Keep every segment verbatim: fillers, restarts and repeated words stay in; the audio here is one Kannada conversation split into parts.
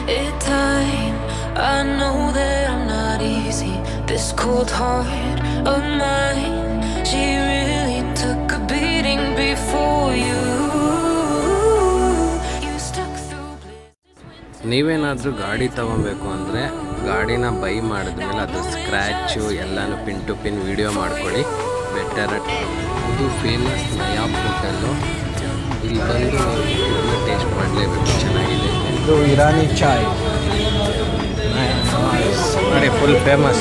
it time. I know that I'm not easy. This cold heart of mine, she really took a beating before you. You stuck through blizzards. ನೀವೇನಾದರೂ ಗಾಡಿ ತಗೊಬೇಕು ಅಂದರೆ ಗಾಡಿನ ಬೈ ಮಾಡಿದ್ಮೇಲೆ ಅದು ಸ್ಕ್ರ್ಯಾಚು ಎಲ್ಲನೂ ಪಿನ್ ಟು ಪಿನ್ ವಿಡಿಯೋ ಮಾಡ್ಕೊಳ್ಳಿ ಬೆಟರ್. ಇದು ಫೇಮಸ್ ನಯಾಬ್ ಹೋಟೆಲ್ಲು. ಇಲ್ಲಿ ಬಂದು ಇದನ್ನು ಟೇಸ್ಟ್ ಮಾಡಲೇಬೇಕು, ಚೆನ್ನಾಗಿದೆ. ಇದು ಇರಾನಿ ಚಾಯ್ ನೋಡಿ, ಫುಲ್ ಫೇಮಸ್.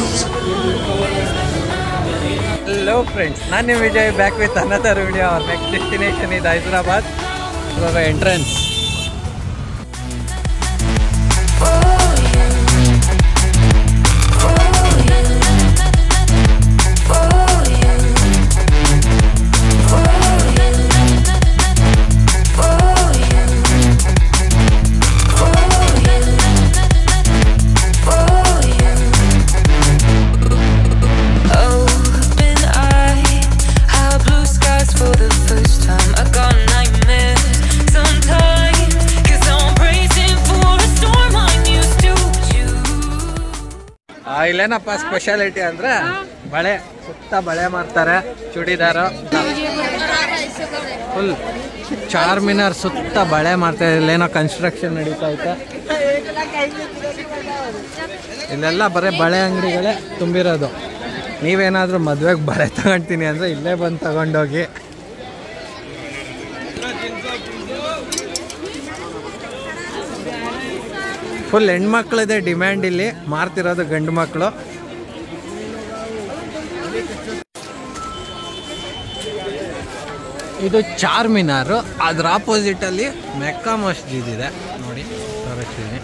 ಹಲೋ ಫ್ರೆಂಡ್ಸ್, ನಾನು ನಿಮ್ಮ Vijay, back with another video. Next destination ಇದು ಹೈದರಾಬಾದ್. ಇವಾಗ ಎಂಟ್ರೆನ್ಸ್. ಇಲ್ಲೇನಪ್ಪ ಸ್ಪೆಷಾಲಿಟಿ ಅಂದರೆ ಬಳೆ, ಸುತ್ತ ಬಳೆ ಮಾಡ್ತಾರೆ. ಚೂಡಿದಾರು ಫುಲ್ ಚಾರ್ಮಿನಾರ್ ಸುತ್ತ ಬಳೆ ಮಾಡ್ತಾರೆ. ಇಲ್ಲೇನೋ ಕನ್ಸ್ಟ್ರಕ್ಷನ್ ನಡೀತಾ ಐತೆ. ಇಲ್ಲೆಲ್ಲ ಬರೀ ಬಳೆ ಅಂಗಡಿಗಳೇ ತುಂಬಿರೋದು. ನೀವೇನಾದರೂ ಮದುವೆಗೆ ಬಳೆ ತಗೊಳ್ತೀನಿ ಅಂದರೆ ಇಲ್ಲೇ ಬಂದು ತಗೊಂಡೋಗಿ. ಫುಲ್ ಹೆಣ್ಮಕ್ಳದೇ ಡಿಮ್ಯಾಂಡ್ ಇಲ್ಲಿ, ಮಾರ್ತಿರೋದು ಗಂಡು ಮಕ್ಕಳು. ಇದು ಚಾರ್ಮಿನಾರು, ಅದ್ರ ಆಪೋಸಿಟಲ್ಲಿ ಮೆಕ್ಕಾ ಮಸ್ಜಿದ್ ಇದೆ ನೋಡಿ, ತೋರಿಸ್ತೀನಿ.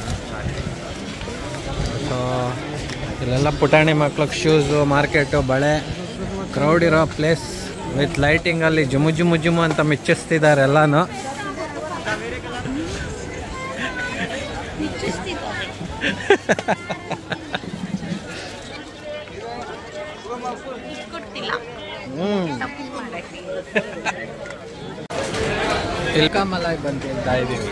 ಸೊ ಇಲ್ಲೆಲ್ಲ ಪುಟಾಣಿ ಮಕ್ಳಿಗೆ ಶೂಸು, ಮಾರ್ಕೆಟು, ಬಳೆ, ಕ್ರೌಡ್ ಇರೋ ಪ್ಲೇಸ್ ವಿತ್ ಲೈಟಿಂಗಲ್ಲಿ ಜುಮು ಜುಮು ಜುಮು ಅಂತ ಮಿಚ್ಚಿಸ್ತಿದ್ದಾರೆ ಎಲ್ಲನೂ. ಇಲ್ಕಾಮಲಾಗಿ ಬಂದು ಹೇಳ್ತಾ ಇದ್ದೀವಿ.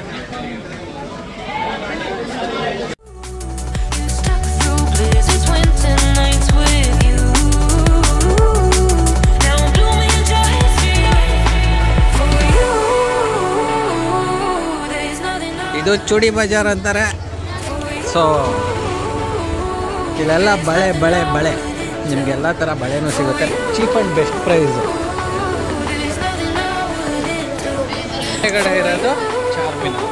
ಇದು ಚೂಡಿ ಬಜಾರ್ ಅಂತಾರೆ. ಸೊ ಇಲ್ಲೆಲ್ಲ ಬಳೆ ಬಳೆ ಬಳೆ ನಿಮಗೆಲ್ಲ ಥರ ಬಳೆನೂ ಸಿಗುತ್ತೆ, ಚೀಪ್ ಆ್ಯಂಡ್ ಬೆಸ್ಟ್ ಪ್ರೈಸು. ಕಡೆ ಇರೋದು Charminar.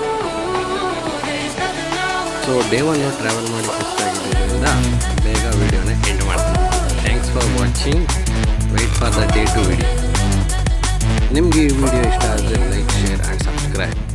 So day one travel ಮಾಡಿ ಖುಷಿಯಾಗಿದ್ದರಿಂದ ಬೇಗ ವಿಡಿಯೋನ ಎಂಡ್ ಮಾಡ್ತೀನಿ. Thanks for watching. Wait for the day two video. ನಿಮಗೆ ಈ ವಿಡಿಯೋ ಇಷ್ಟ ಆದರೆ ಲೈಕ್, ಶೇರ್ ಆ್ಯಂಡ್ ಸಬ್ಸ್ಕ್ರೈಬ್.